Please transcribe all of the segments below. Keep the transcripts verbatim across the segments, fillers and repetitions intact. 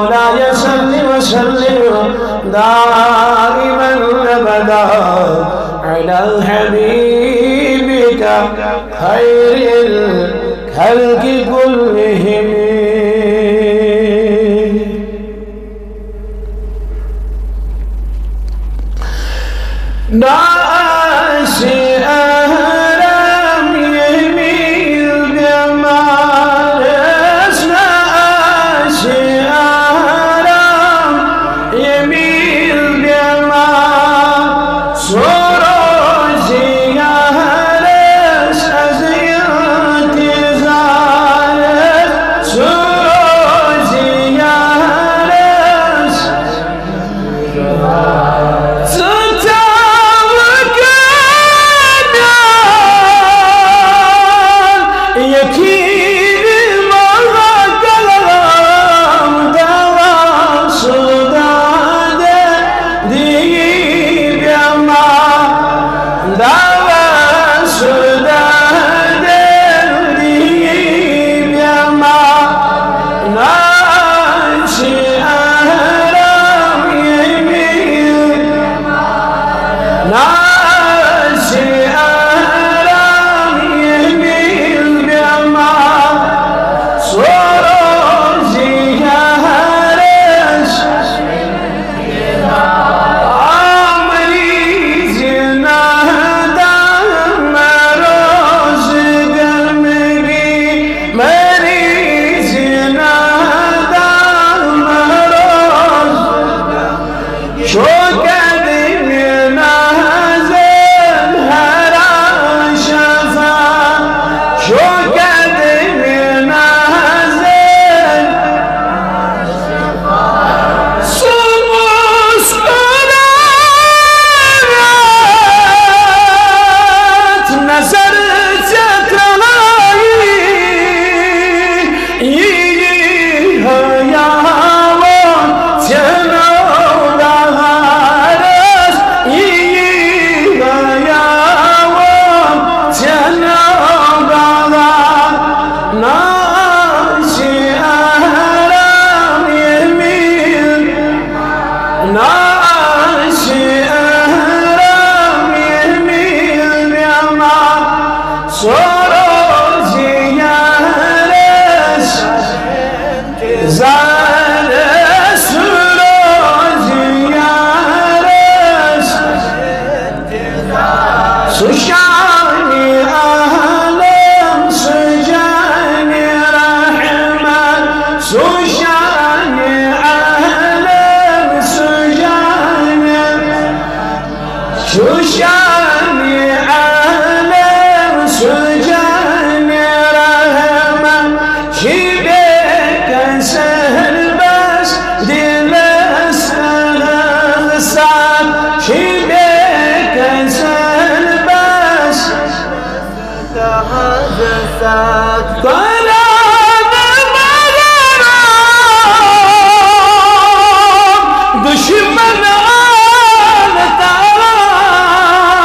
مولاي صل وسلم دائما أبدا على حبيبك خير الخلق كلهم. ناسي أهرام يميل بمارس، ناسي أهرام يميل بمار سروزي يهرس أزيانتي زارس، سروزي يهرس دشمن آل تعال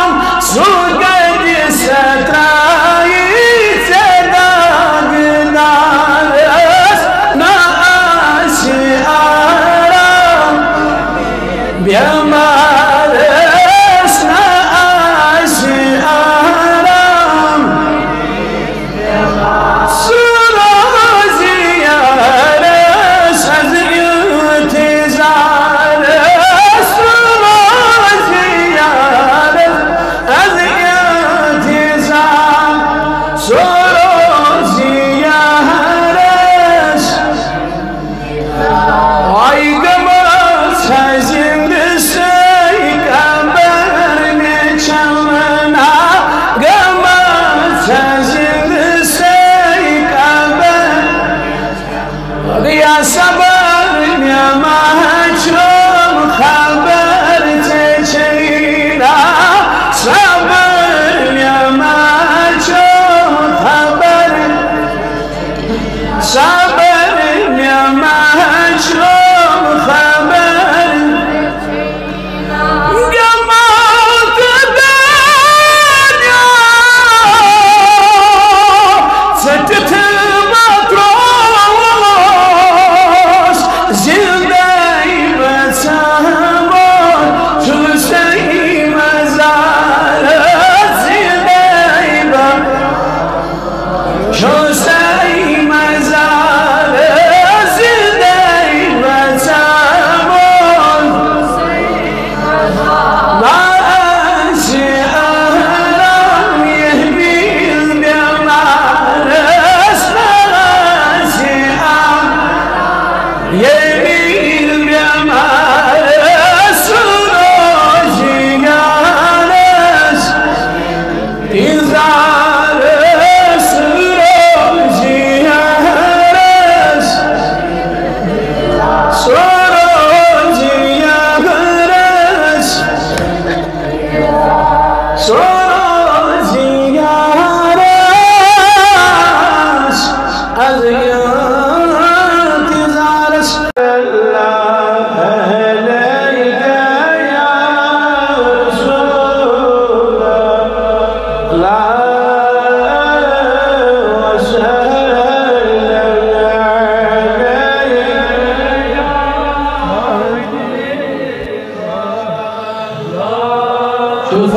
شوف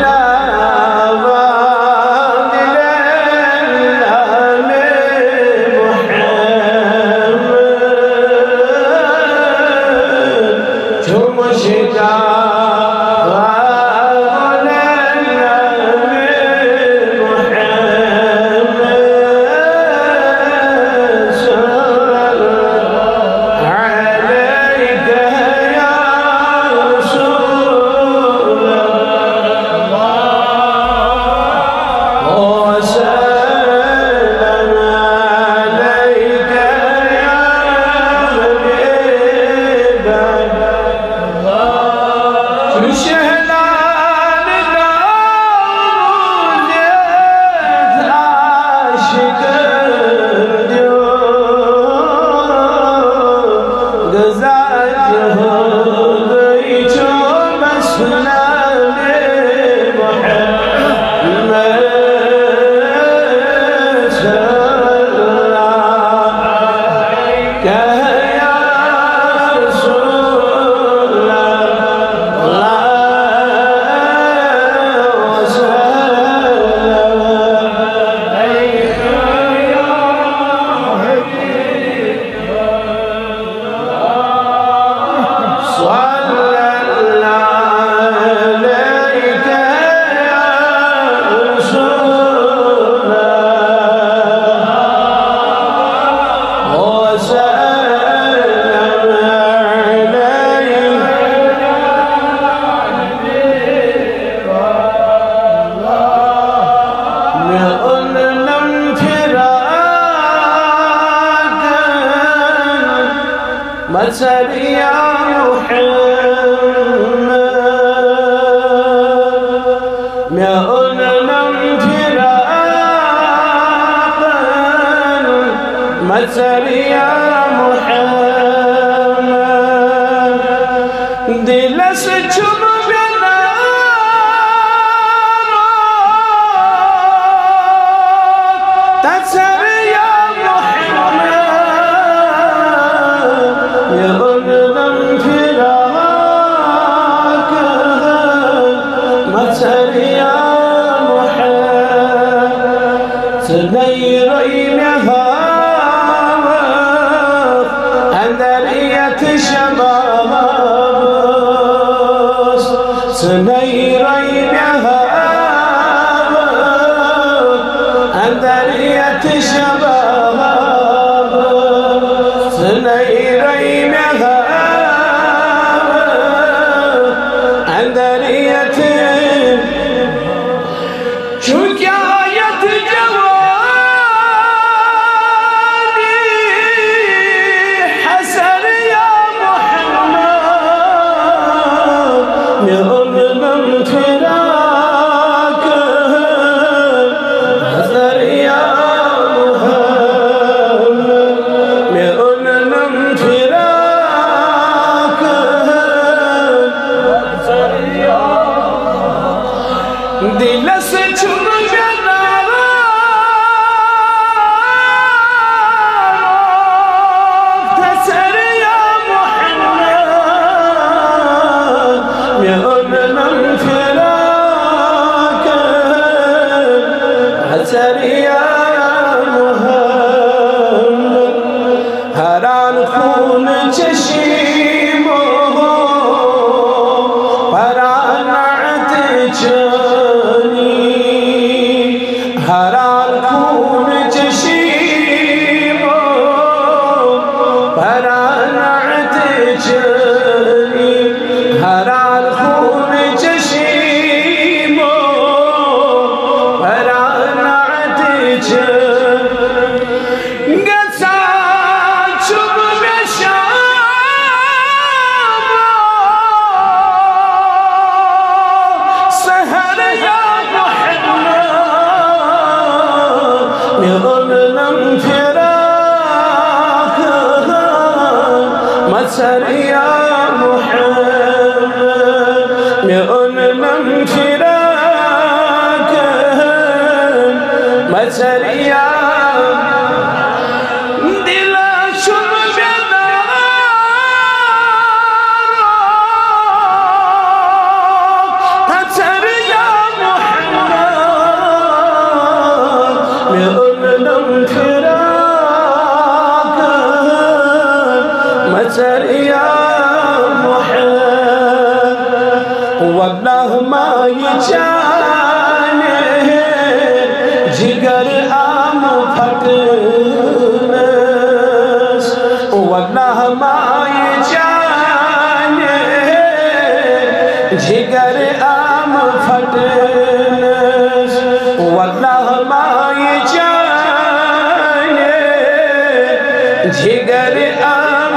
الأبواب للأم محمد شوف مشتاق للأم محمد صلى عليك يا رسول الله وسلم عليك يا حبيب الله شهلان داوود عاشق الديون قزعته ضيج مسلم محمد صلى عليك يا رسول الله وسلم عليك يا حبيب صلى عليك يا رسول الله وسلم عليك من لم فراقا مثل يا محمد من لم فراقا مثل يا محمد دلس چون تسر يا محمد يغنم فراق مسر يا محمد سنيري نهار أندرية شباب سنيري نهار أندرية شباب سنيري نهار أندرية شكاية جواني حسن يا محمد يغنم فراق حسن يا محمد يغنم فراق حسن يا دلس چون جنارا تسر يا محمد يغنم فراق حسن يا محمد هران خون چشیمو پرانعت چنی هران خون چشیمو پرانعت چنی هران خون چشیمو پرانعت چنی گسا چوب بشام سهر يا محمد يغنم فراق مسر يا محمد يغنم فراق مسر يا دل شب بدار تسر वल्लाह माई जाने जिगर आम फटनस वल्लाह माई जाने जिगर आम फटनस वल्लाह माई जाने जिगर आम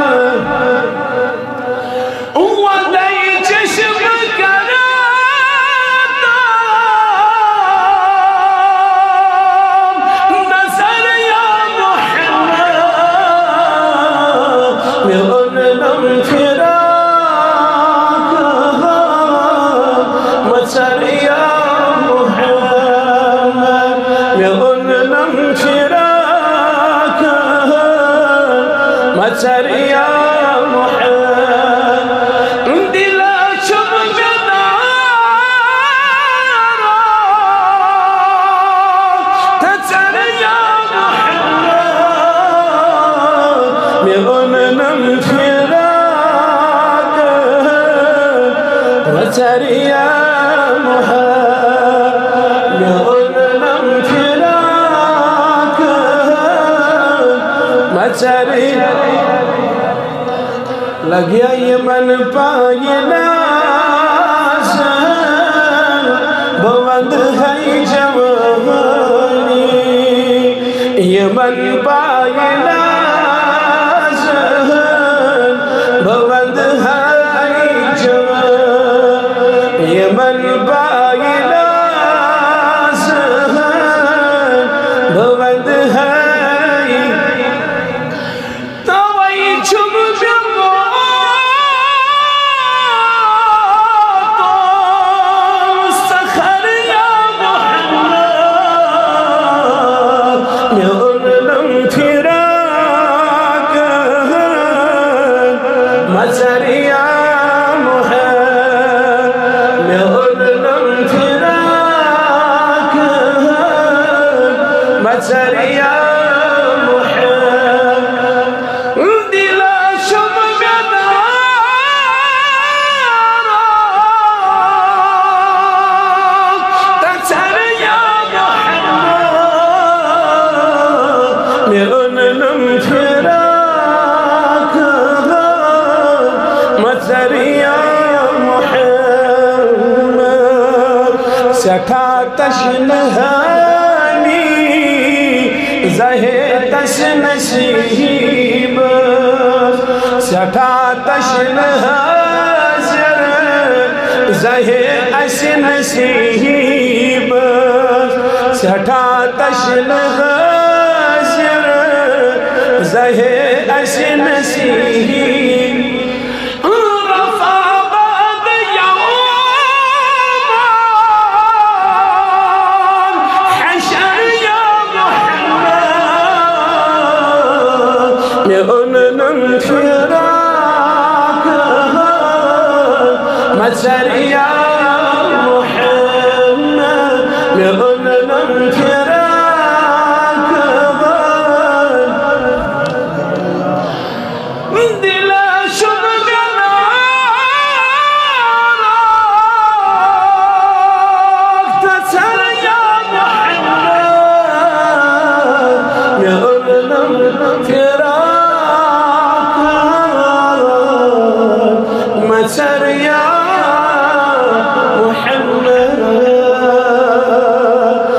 Maria Muhammad dila chumgana Tatsariya Muhammad Mi'unam firak Tatsariya Muhammad Mi'unam firak Tatsariya लगिया ये मन पाए नाज़न बुलंद है जवानी ये मन पाए नाज़न बुलंद है जवानी ये मन पाए नाज़न बुलंद है तो वही चुम Maria Muhammad Mi'unam firak Maria Muhammad dila shumgana Tatsariya Muhammad Mi'unam firak Maria Muhammad Sata tashnahani Zahe tasnasib Sata tashnahazir Zahe asnasib Sata tashnahazir Zahe asnasib Mi'unam firak Maria Muhammad Mi'unam firak dila shumgana Tatsariya Muhammad Mi'unam firak Maria Muhammad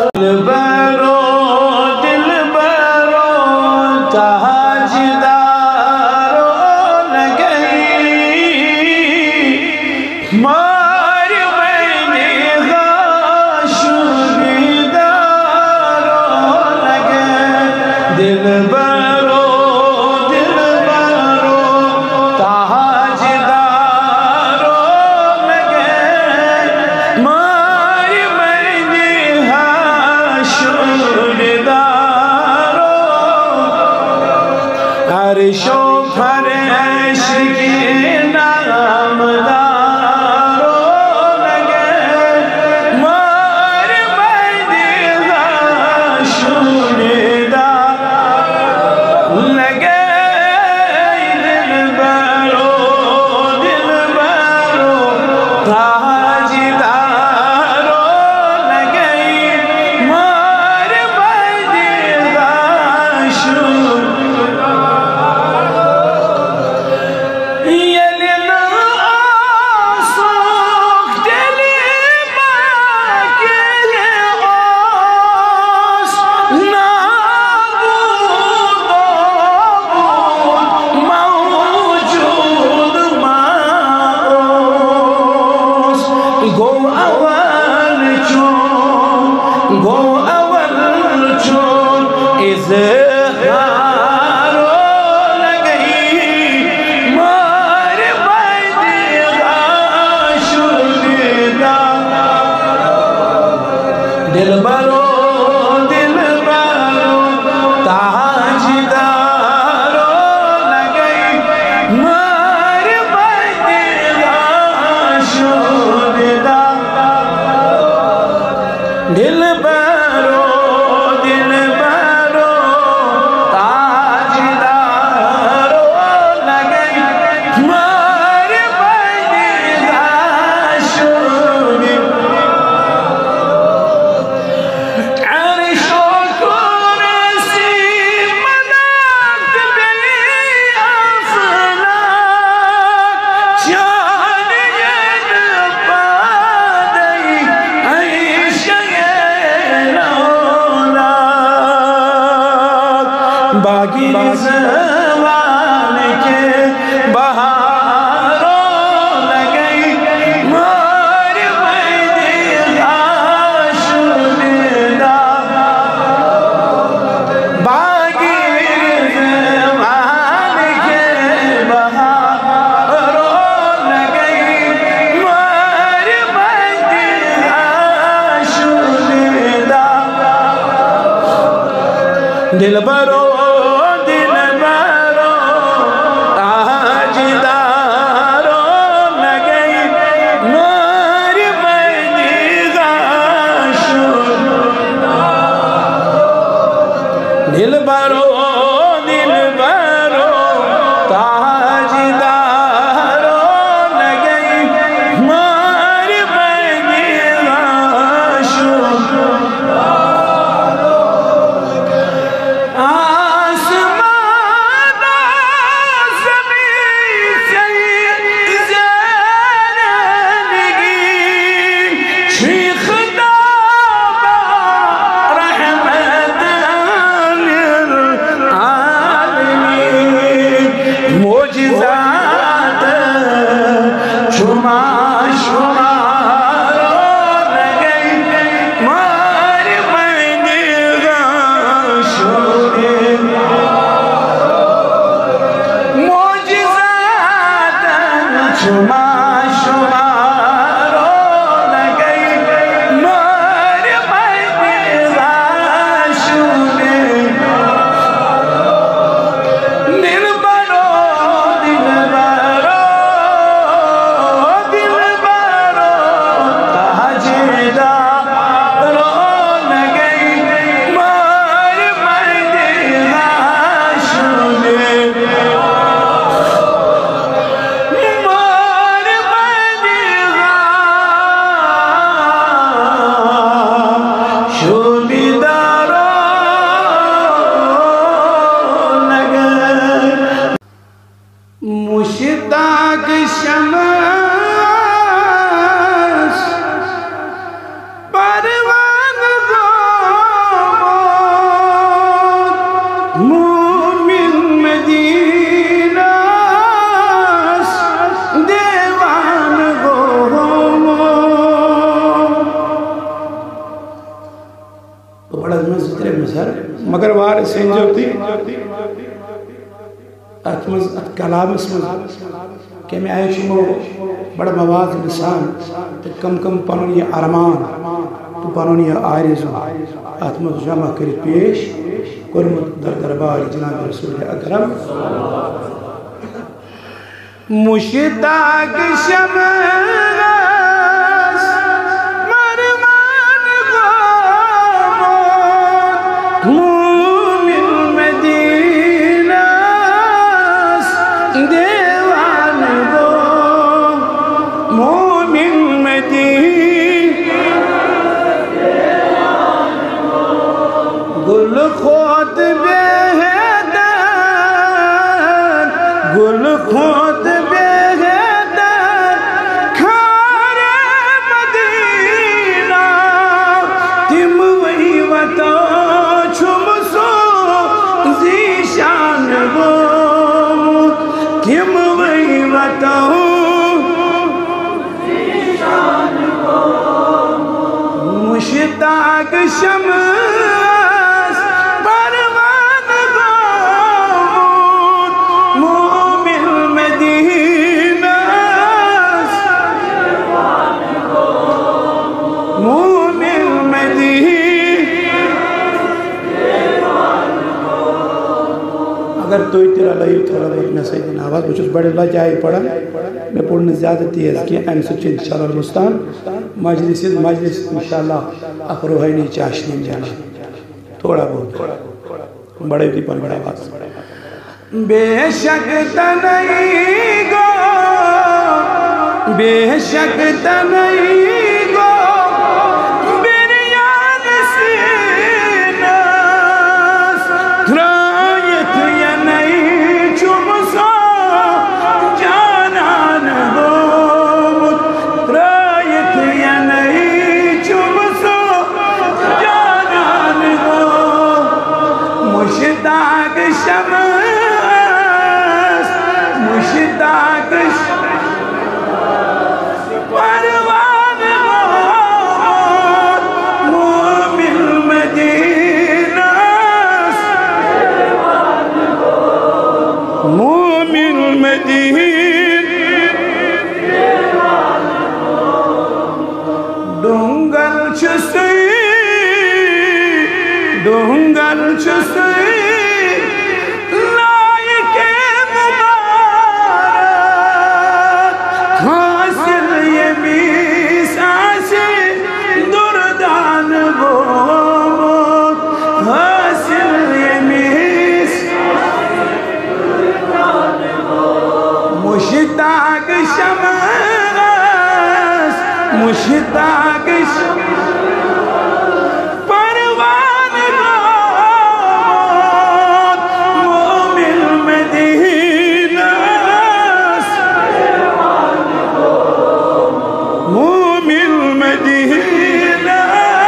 गो अवल चोन गो अवल चोन इज़हारो लगई मार बैदिगा शुनिदा दिल बरो दिल बरो ताजदारो लगई मार बैदिगा शुनिदा दिल बरो दिल बरो ताजदारो लगई मार बैदिगा शुनिदा अर्शो कुर्सी मलाक बे अफलाक जानियन पादई ऐशयन औलाद बागी ज़वान के बहारों लगई मार बैदिगा शुनिदा बागी ज़वान के बहारों लगई मार बैदिगा शुनिदा दिल बरो दिल बरो ताजदारो लगई मार बैदिगा शुनिदा दिल बरो दिल बरो ताजदारो लगई मार बैदिगा शुनिदा आसमान ज़मीन से ज़रनगी शेख दावा रहमत लिलआलमीन मोजिज़ात शुमा शुमारो लगई मार बैदिगा शुनिदा मोजिज़ात शुमा शुमारो लगई मार बैदिगा शुनिदा दिल बरो दिल बरो दिल बरो ताजदारो लगई मार बैदिगा शुनिदा मार बैदिगा शुनिदारो लगई मुश्ताक शमस परवान गो मोमिन मदीना देवान गो तो बड़ा मज़े मज़हर मगर वार संजोती अतमज कलामस के में आयुषमो बड़ा मवाद लिसान तो कम कम पनुन ये अरमान तो पनुन ये आरिज़ो अतमज जमा कर पेश कुर्मत दर दरबार जनाब रसूल अकरम मुश्ताक शमस मरमान गो मोमिन मदीना देवान गो मोमिन मदीना गुल खोत बेहदार गुल खोत बेहदार खारे मदीना तिम वही वतो छुम सो ज़ीशान गो तिम वही वतो ज़ीशान मुश्ताक शम्स परवान गौद मोमिन मदीना मोमिन मदीना। अगर तो तेरा लई थोड़ा बहुत न सही आवाज कुछ बड़े लजाए पड़ा मैं पूर्ण ज़्यादा तेज़ किया अम सच इंशाअल्लाह मुस्तान मजलिस मजलिस इंशाअल्लाह अख रूहानी चाशनी जाना थोड़ा बहुत बड़े भी पर बड़ा बात बेशक तनई गो बेशक तनई गो बिरयान सीनस रायत या नहीं चुमसा जानान गो रायत या नहीं चुमसा जानान गो मुश्ताक शम्स मुश्ताक परवान गौद मोमिन मदीना मोमिन मदीना। डोंगल चुसई डोंगल चुसई लायके मुबारक हासिल ये मीसासे दुर्दान गोद हासिल ये मीस मुश्ताक शम्स मुश्ताक परवान गौद मोमिन मदीना मोमिन मदीना।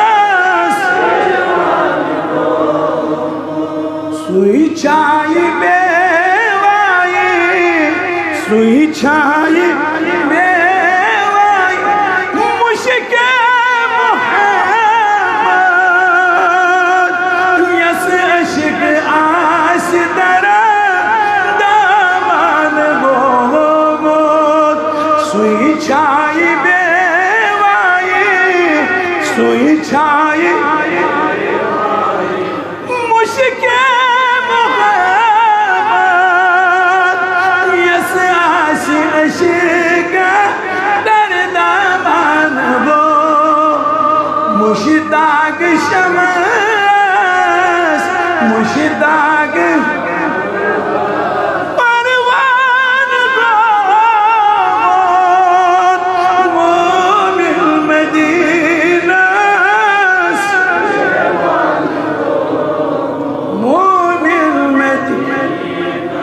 सुई चाय बेवाई सुई चाय बेवाई मुश्के मोहम्मद यस अशिक आस दरा दामान गोद सुई चाय बेवाई सुई चाय मुश्के मोहम्मद यस आस अशिक दर दामान गो मुश्ताक शम्स मुश्ताक परवान गौद मोमिन मदीना मोमिन मदीना।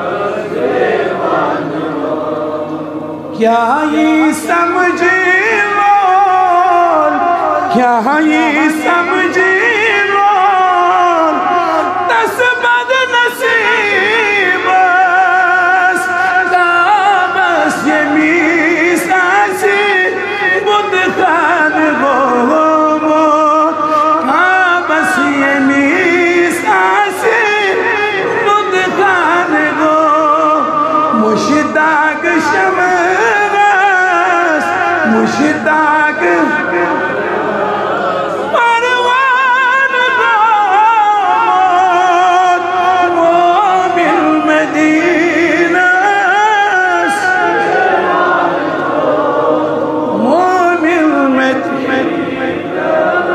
क्या ये समझे क्या ये समझे दस बद नसीबस दाबस ये मीसासी बुद खान गो बस ये मीसासी बुद खान गो मुश्ताक शम्स मुश्ताक परवान गौद मोमिन मदीना मोमिन मदीना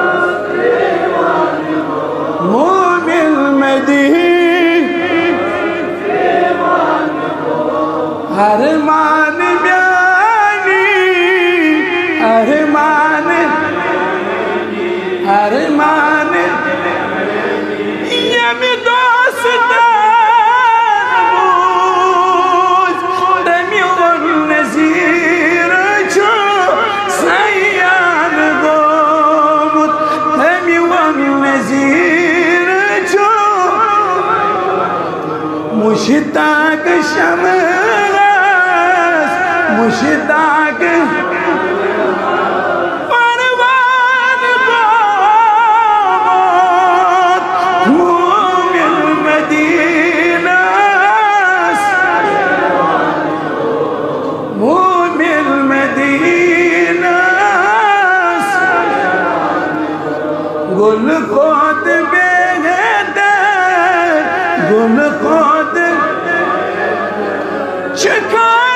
मोमिन मदीना। अरमान ब्यानी अरमान अरमान यम दोस्तान तमियोन नज़ीर छो सयान गोमुत तमियोन नज़ीर छो मुश्ताक शम्स मुश्ताक परवान गौद गुल खुद बेहतर गुल खुद शिकार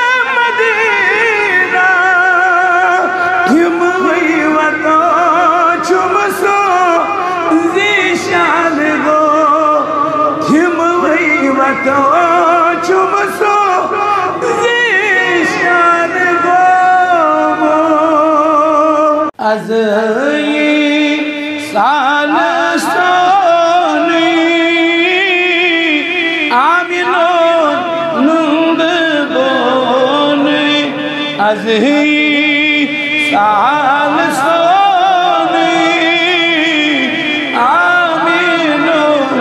मदीना हिम वतो चुमसो ज़ीशान गो हिम वतो चुमसो ज़ीशान गो Az साल सोनी आमिनो नुंद बोने az साल सोनी आमिनो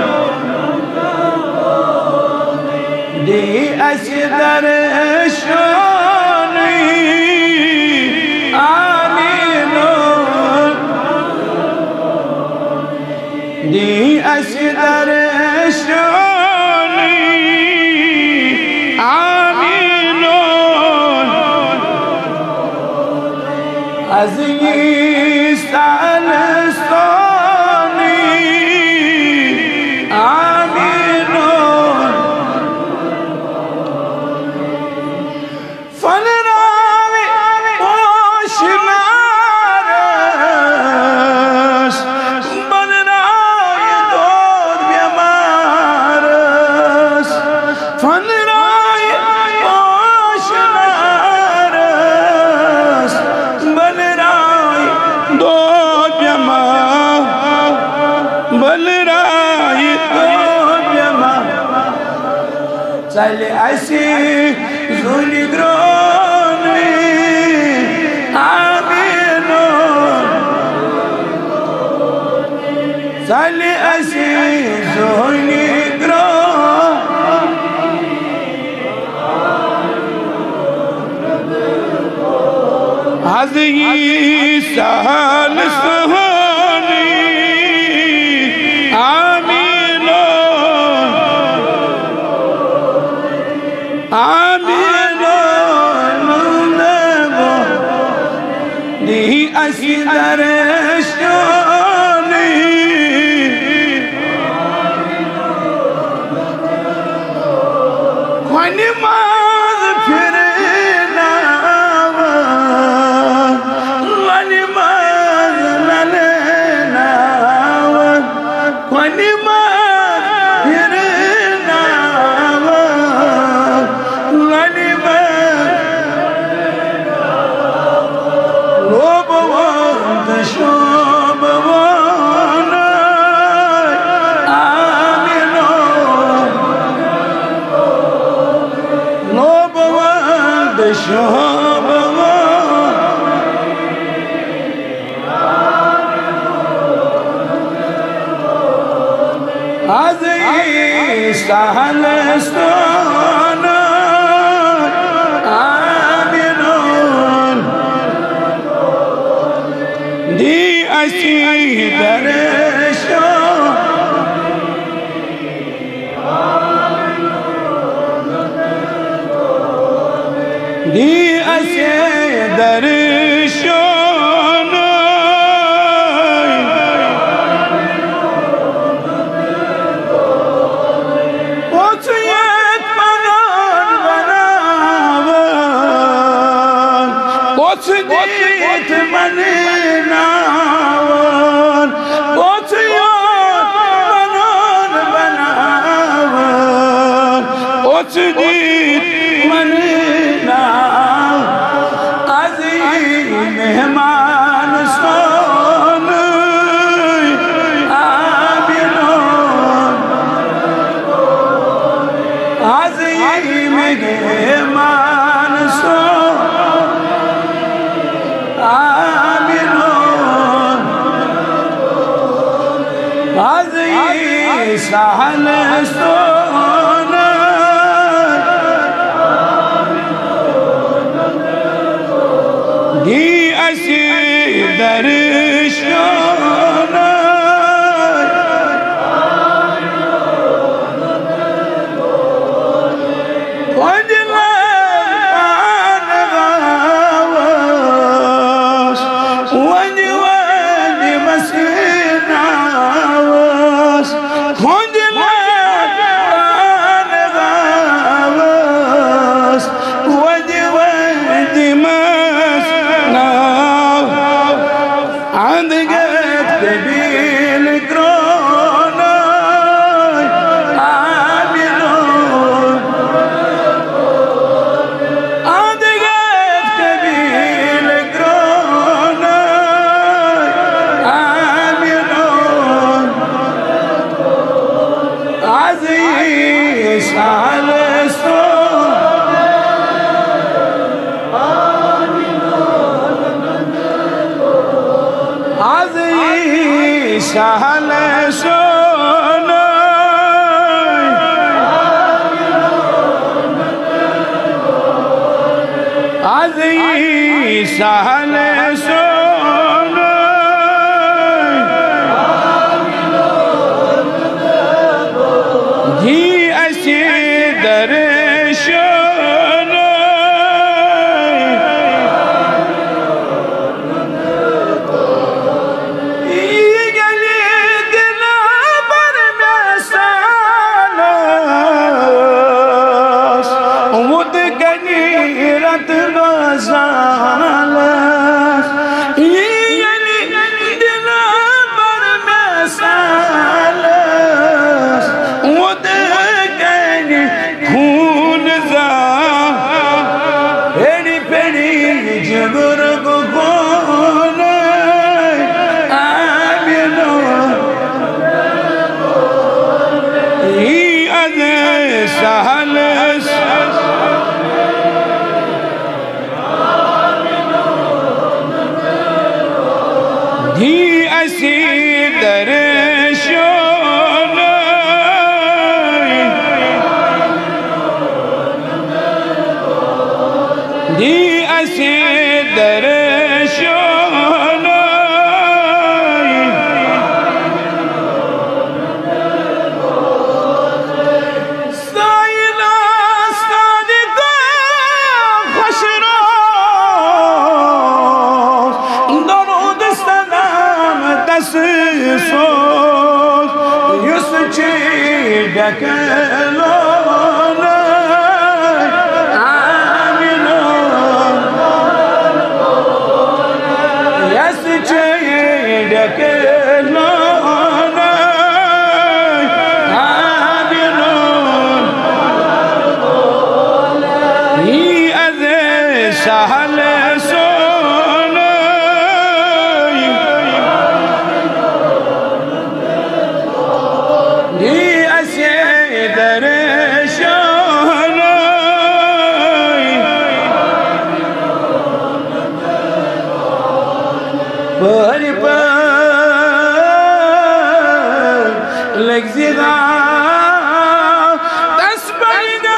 दे अशदर शोनी दी अशदर शोनी आमीनो अज़ी साल सोनी आमीनो फलरावे ओशनारस चले ऐसे ज़ोली ग्रोने आमीनो चले ऐसे ज़ोली ग्रो हज़ी साल सोनी आमीनो आमीनो नुंदबो दी अशदर शोनी ख्वानी माज़ फिरना ख्वानी माज़ ललेना ख्वानी साल सोना आमीनो दी अशदर दी अशदर Shona Otsudit maninavan Otsuyot manon banavan Otsudit maninavan Azi mehman sonu abinon Azi mehman sonu आमीनो अज़ी साल सोना दी अशदर Shona When you were the Messina كبيل كرونا عاملون عدقت كبيل كرونا عاملون عزيز على سهل سوناي عزيز سهل سوناي جي أسيدر دي أسيدر شوناي دي أسيدر شوناي سايلا صادقا خشراس درود السلام تسيسوس يسجي دكالونا عاملون يسجي دكالونا عاملون يأذي سهل باري بار لك زغا تسبينا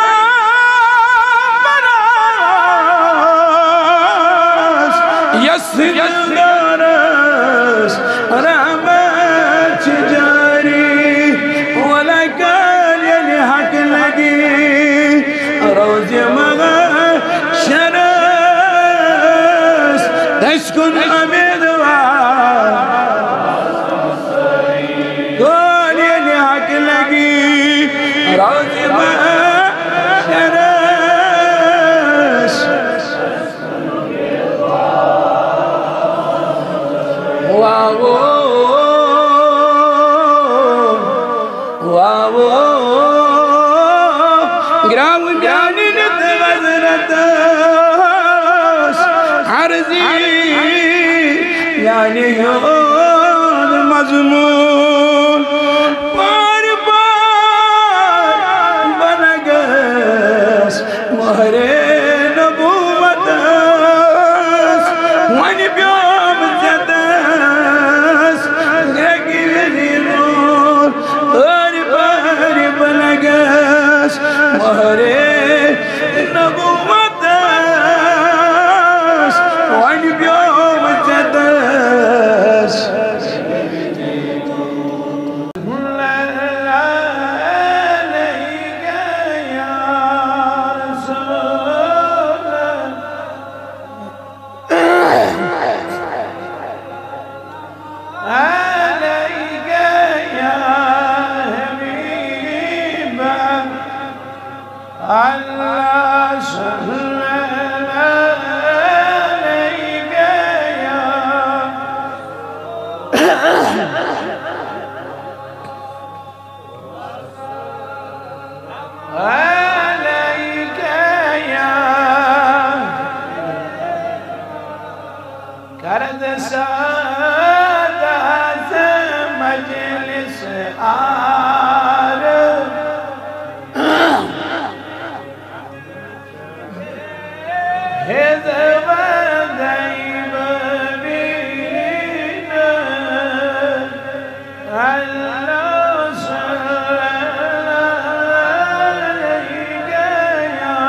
براس يسر الناس رحمة جاري ولا كان يلحق لقي روزي مغا شرس تسكن أمين يعني يوم مضمون بار بار بنقص مهر نبوتس واني بيوم زدس نقليلون بار بار بنقص مهر نبوتس واني بيوم زدس عليك يا كرد سادات مجلس عارف إذا بديب بينا الله صلى عليك يا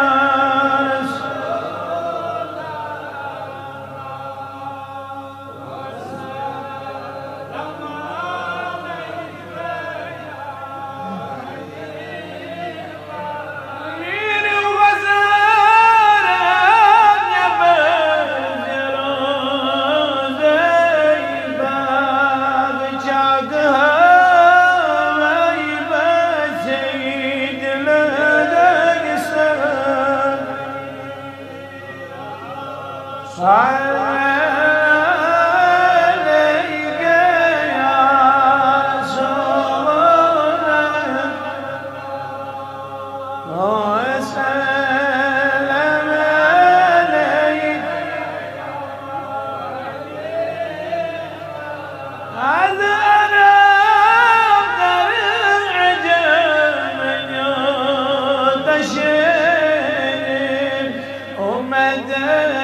عليك يا رسول الله وسلم عليك هذا أنا أفضل العجم من يتشرف ومدى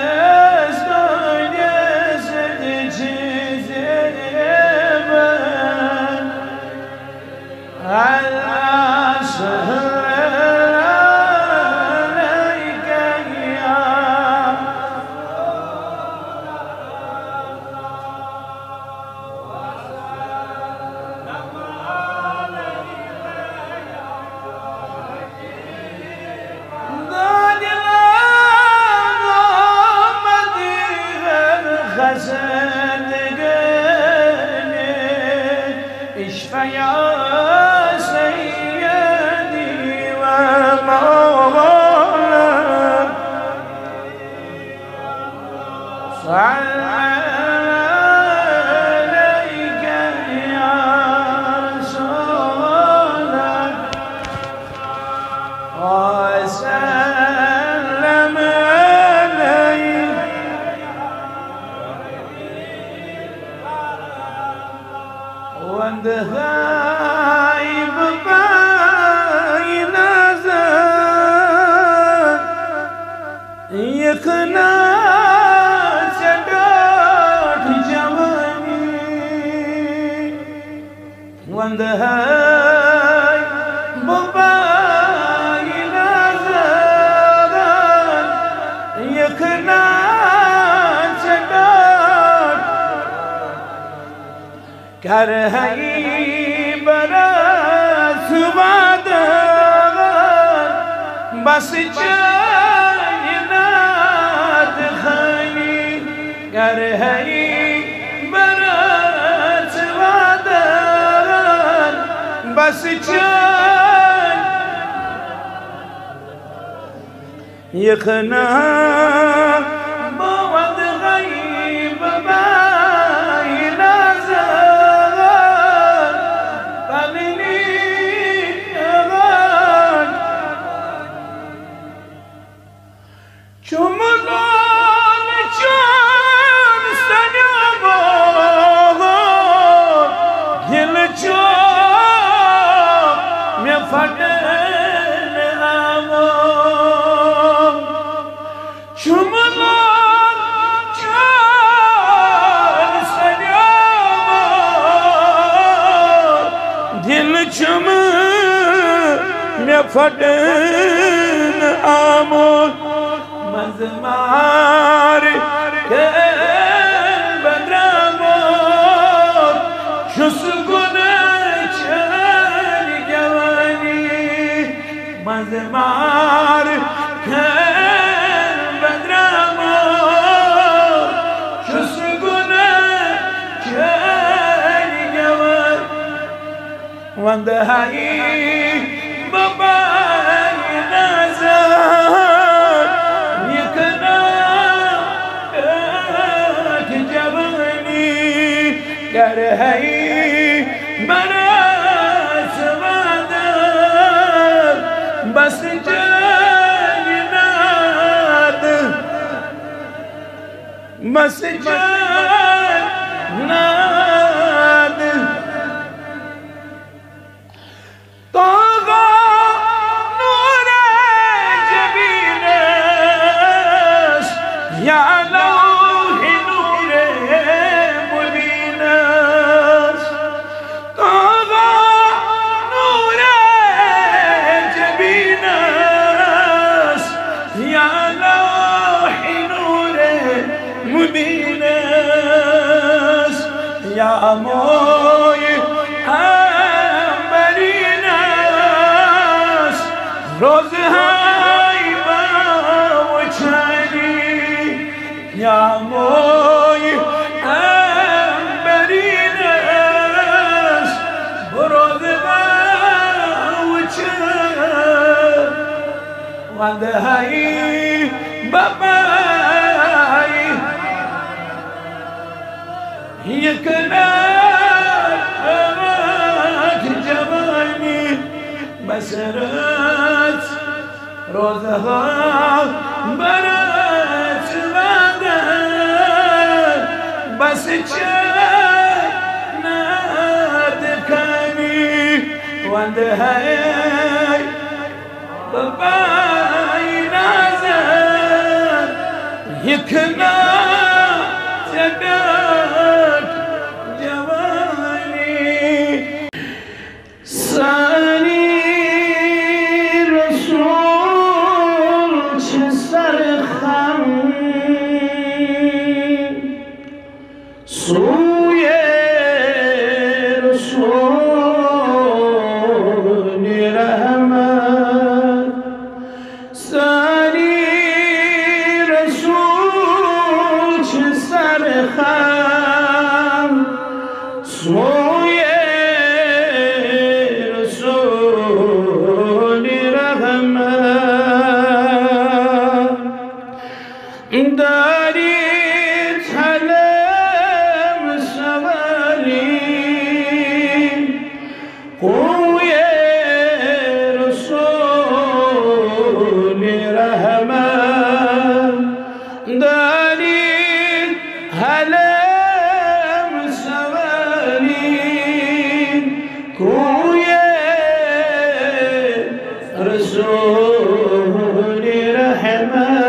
يا سيدي ومولاي صل عليك يا رسول الله وسلم عليك وانت غايب بين زاد يقنا سدات جواني وانت غايب بين زاد يقنا سدات کرهی برس بادر بس جای ناد خانی کرهی برس بادر بس جای یخنا بود غیب بین چمدان چون سنبا دل چون می‌فدن امان چمدان چون سنبا دل چون می‌فدن امان مزمار كان بدرامون شو سكونة كان جواني مزمار كان بدرامون شو سكونة كان جواني واندهاي بابا نازل گر هی برات وعده بس جنت بس جنت طغى نور جبينس يا لوح نور مبينس طغى نور جبينس يا لوح نور مبينس يا موي أمبرينس روزهاي باوچاني يا موي أمبرينس روزهاي باوچاني وندهاي باباي يكناك جمالي بسرت روزها برت بدر بس جنت كاني وندهاي باباي نازل يكنا تدك جمالي ساني رسول سرخم سوی رسول رحمت ساني رسول سرخم سوی رسول رحمت داری تلم سوالی قوی رسول رحمت داری تلم سوالی قوی رسول رحمت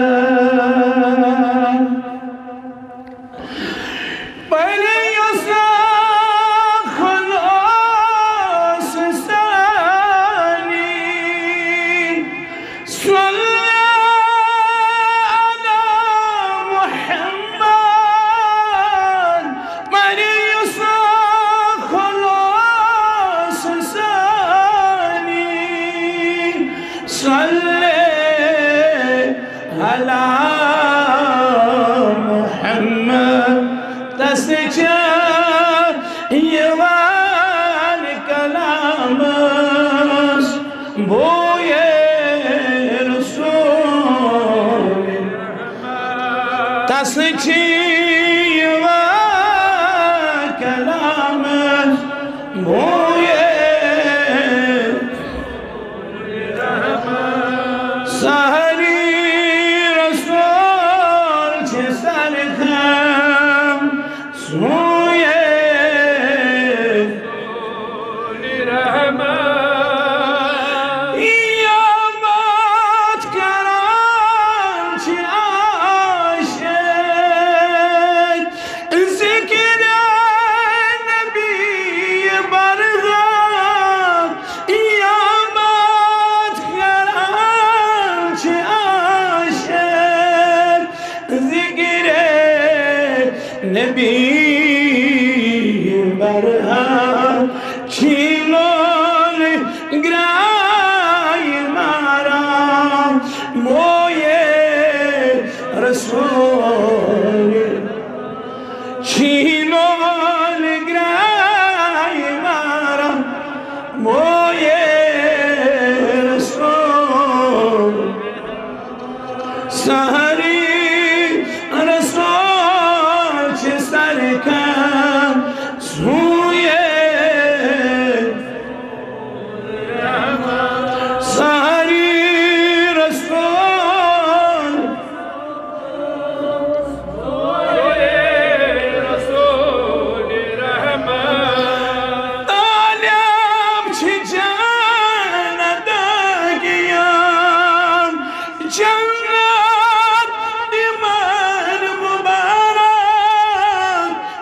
على محمد تستجاب يوان كلامس بوي رسول تستجاب يوان كلامس بوي سهري سوی رحمت یامت کرم چی عاشق ذکر نبی برغم یامت کرم چی عاشق ذکر نبی برها چیلول گرای مارا موی رسول چیلول گرای مارا موی رسول سهری رسول سرکم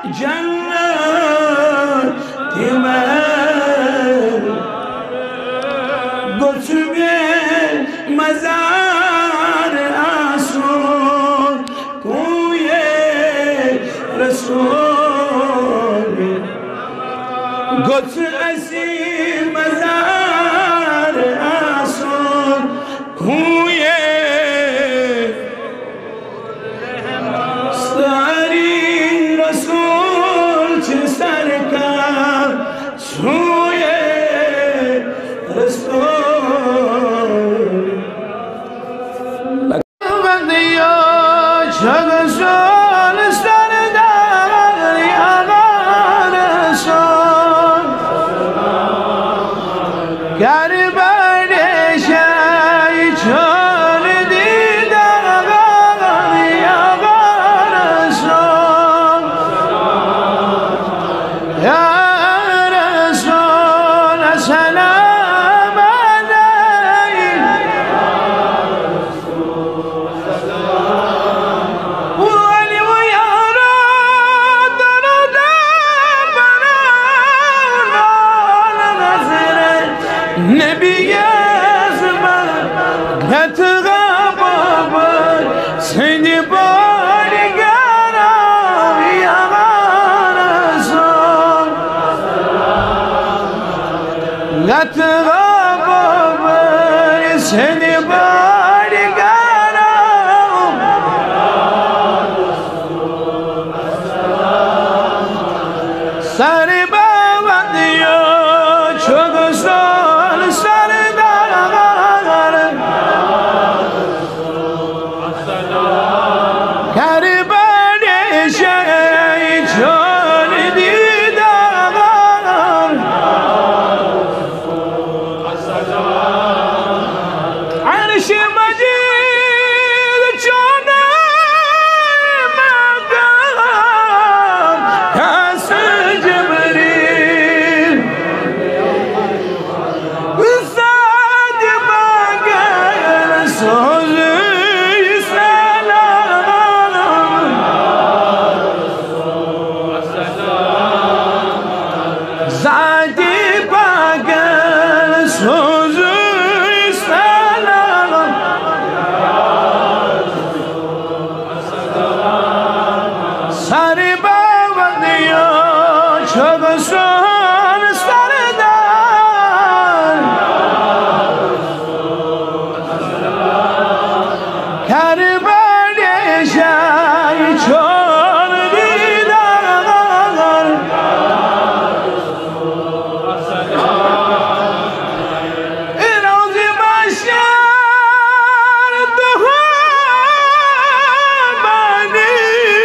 جنت من گفتم مزار آسون کوی رسول گفت اسیر مزار آسون کوی ساری رسول چه سرکار سوی رسول بندیا چه رسول سردار آقا رسول گربر شای چون دیدن آقا رسول یا رسول سلام علیک ولی و یارا درود بران نظر نبی زمان گتغا بابا سنی باری گرام یا رسول گتغا بابا سنی باری گرام سر بابندیا چون سال سر دارم کربن شای چون دیدم عرش مجید چون مقام کس جبریل صد مگر سوزی سلام زادی مگر سوزی سلام سر بابندیا چون سال سردار کربن شای چون دیدن روز بشر دهان بانی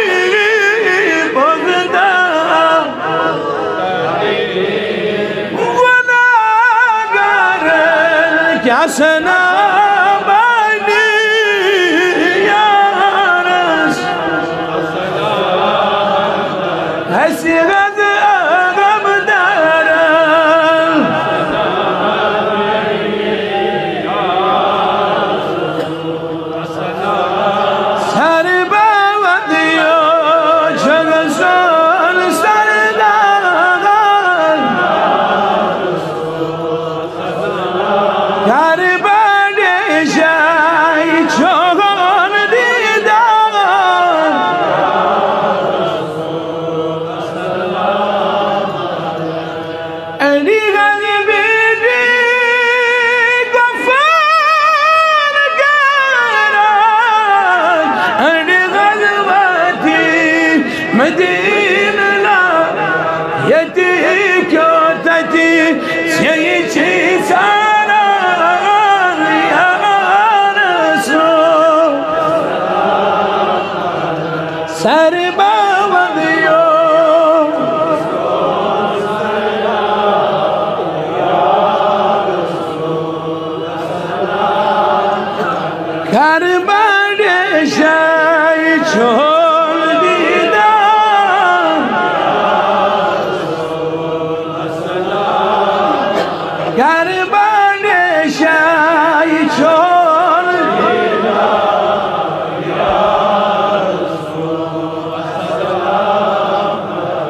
بزدم گناهگر کس نبانی یا رسول حسرت غم دارم سر بابندیا چون سال سردار کربن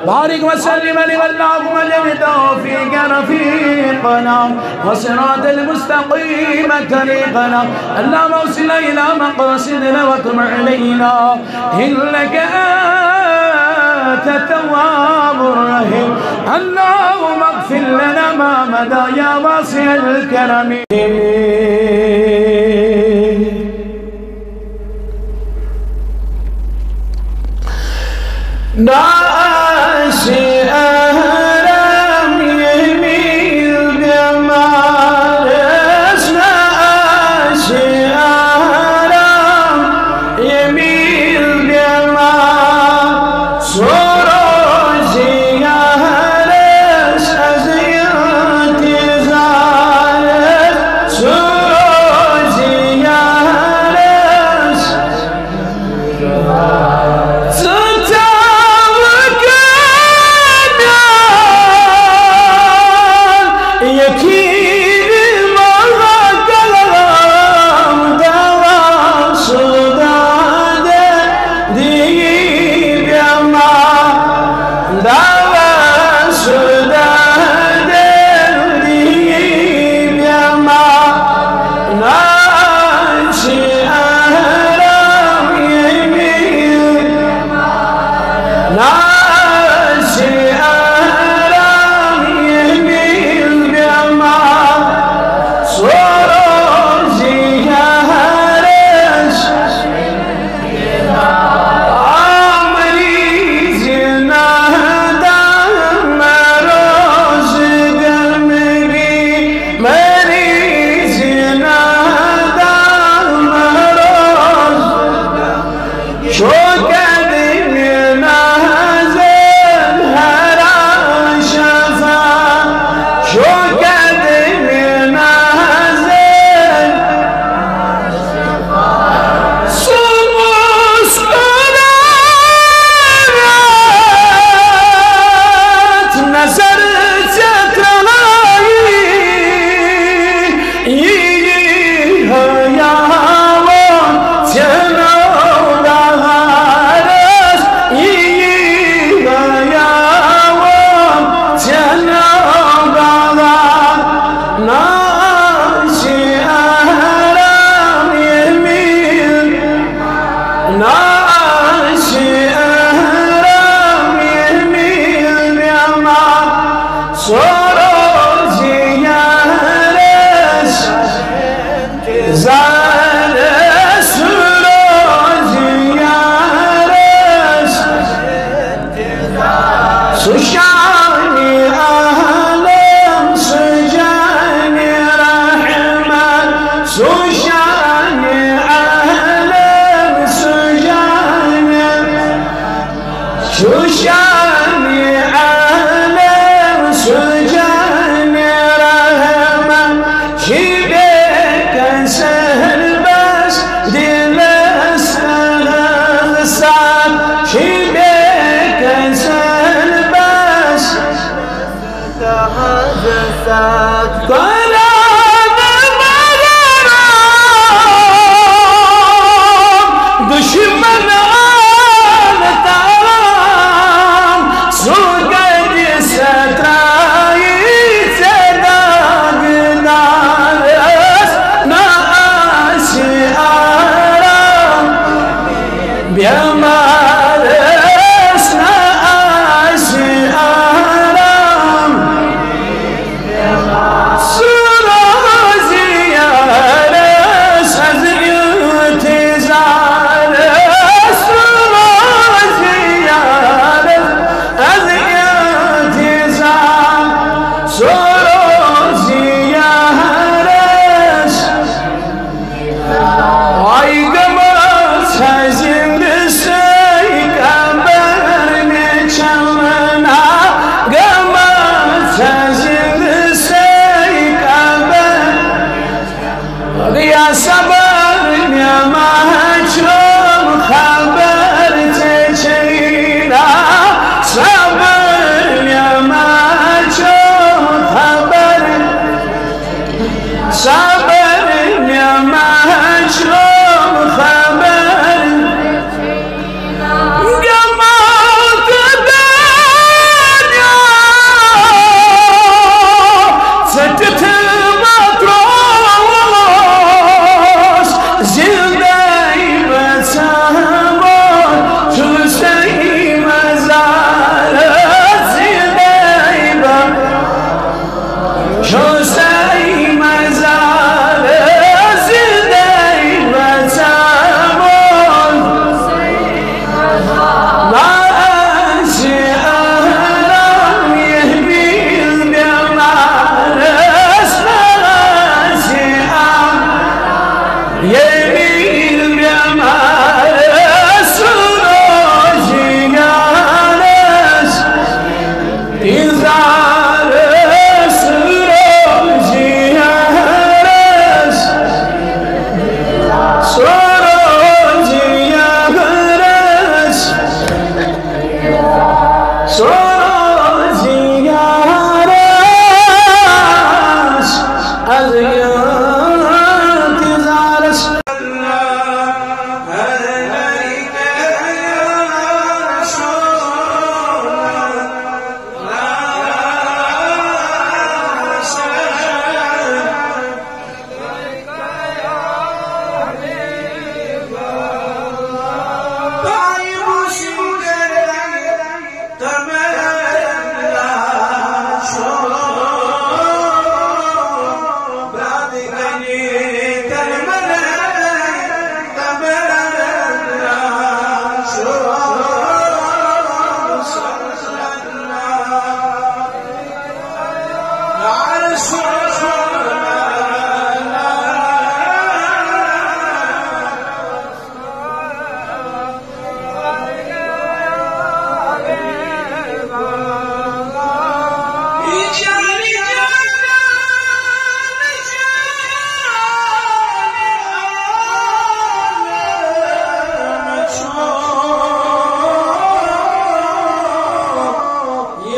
بارك وسلم اللهم جل توفيق رفيقنا وصراط المستقيم طريقنا اللهم اوصل الى مقاصدنا واطمع علينا انك انت التواب الرحيم اللهم اغفر لنا ما مضى يا واسع الكرم ناشئ أهرام يميل بمال ناشئ أهرام يميل بمال سروجي أهرش أزيرتي زالش سروجي أهرش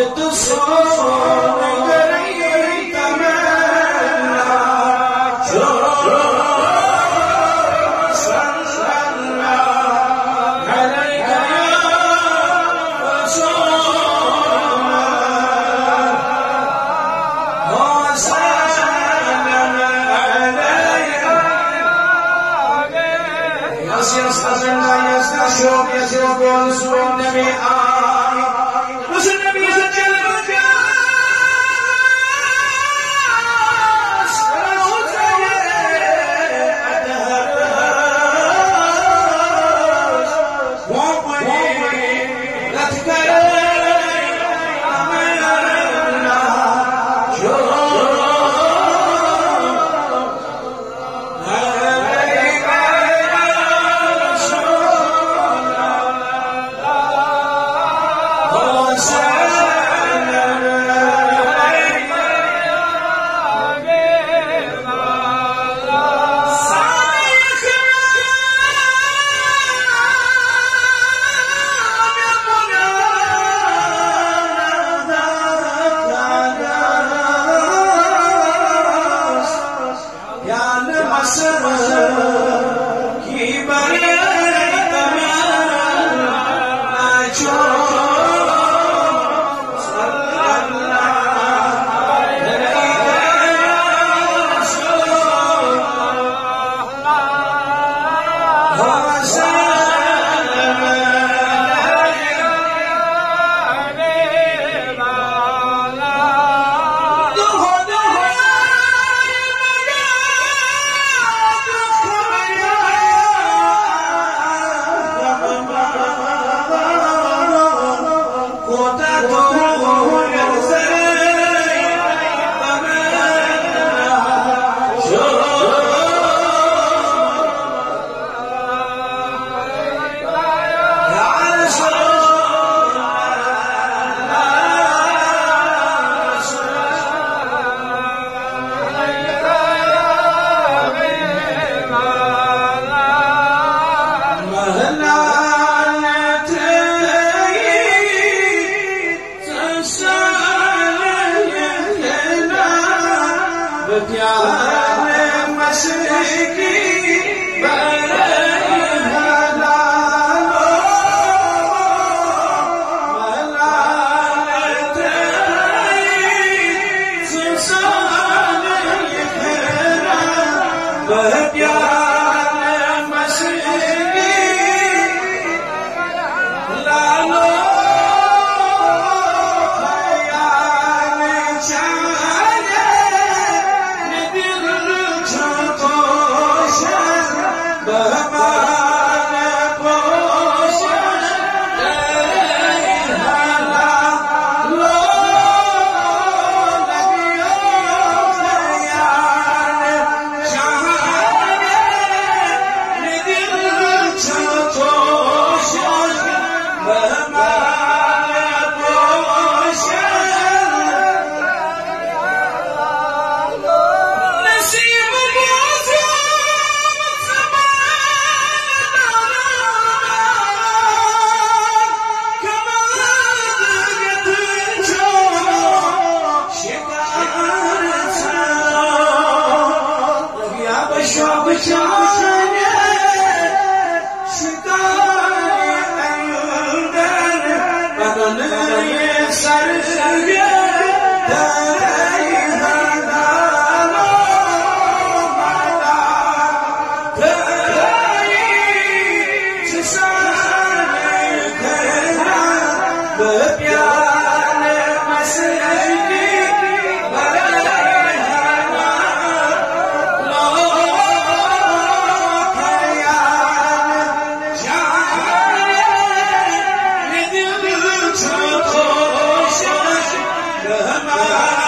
Come on.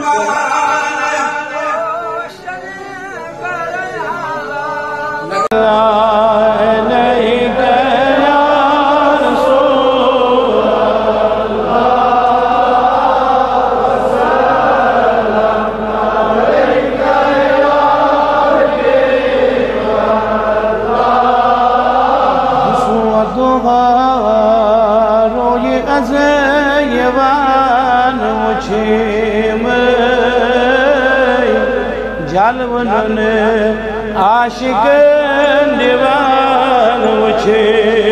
जलवन आशिक दीवान मुझे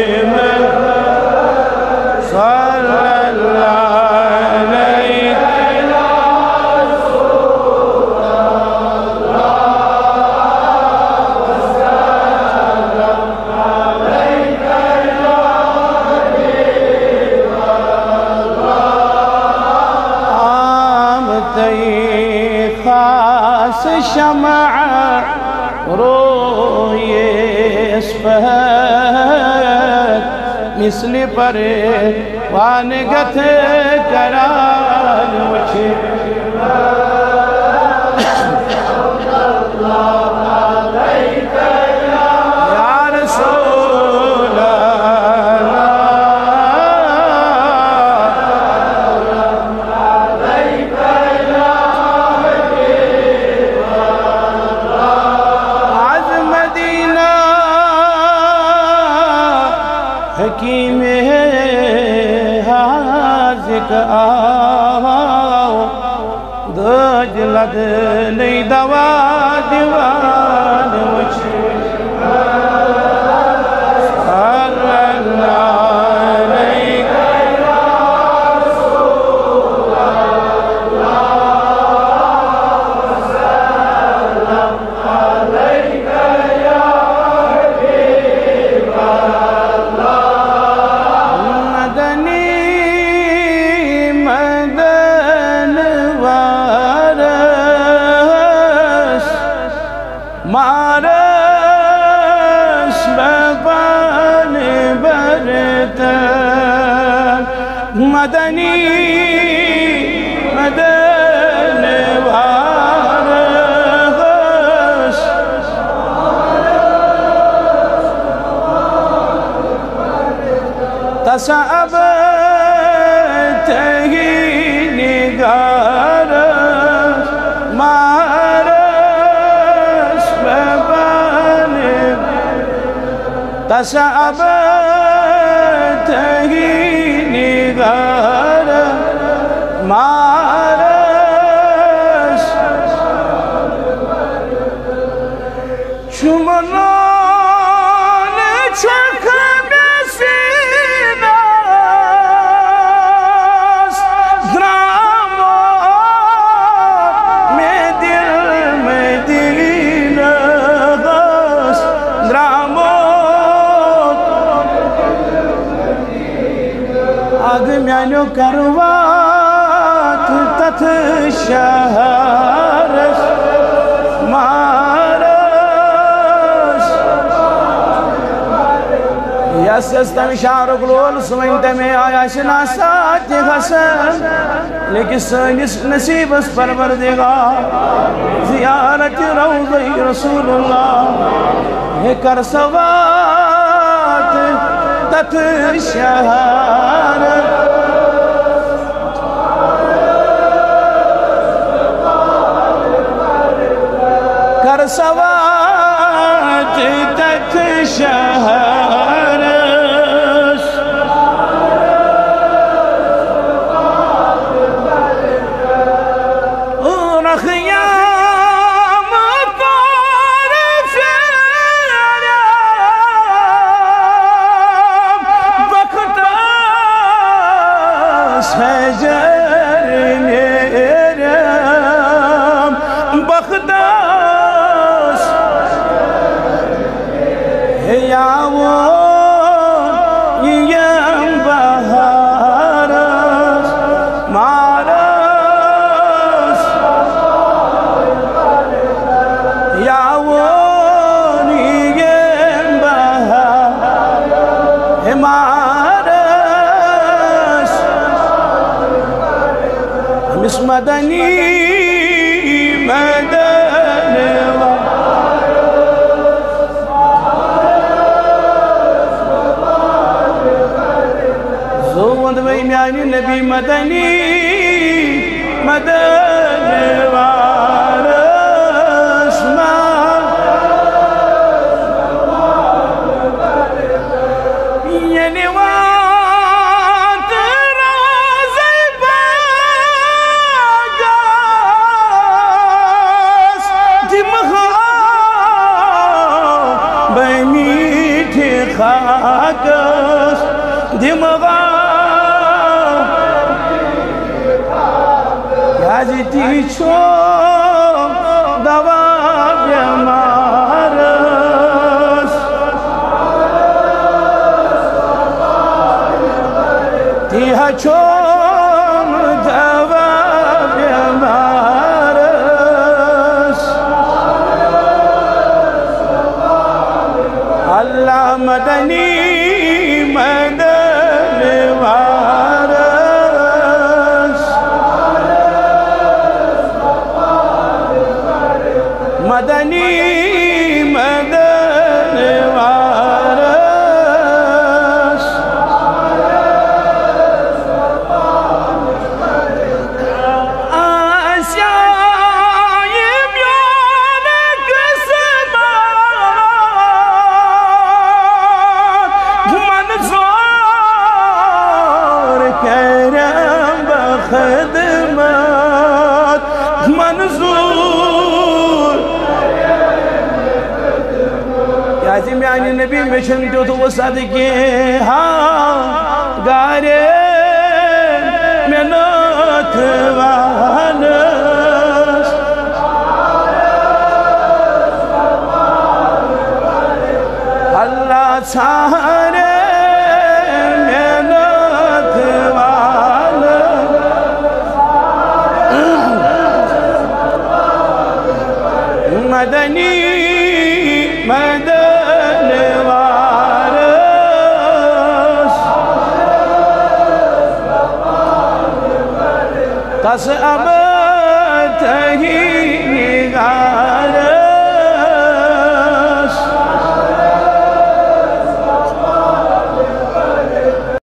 शमع रोये स्फहत मिसली पर वानगत करान मुझे हकीम हाजिक आओ दज लद नहीं दवा दीवान मुझे मारस बपान बरतन मदनी मदन वारस तसअब तही निगार तसअब तही निगार मारस शुमनान चख बेसीनास द्रामो में दिल में दीनस द्रामो आग म्यानो करवात तथ शहरस मारस यस यस तम शारुगलोल सुमंत में आया शनासात हसन लेकिन सनिस नसीबस परवरदिगार जियारत रौज़े रसूलुल्लाह है कर सवात तथ शहर कर सवात तथ शहर बखदास यावो यम बहारस मारस यावो यम बहारस मारस मिस मदनी यानी नबी मदनी मदनी वारस यानी वात रोज़े बागास दिमहा बमीठे खाकस दिमगा याजती छो दवा बेमारस तिहा छो दवा बेमारस अल्लाह मदनी मदनी वारस मदनी मदनी वारस आशाए म्यान किस्मत मंजूर करम बखदमत मंजूर याजिम यानी नबी मिशन जो तो वो सदके हाँ गारे मेहनत वानस अल्लाह सारे मेहनत वानस मदनी मदनी वारस तस अब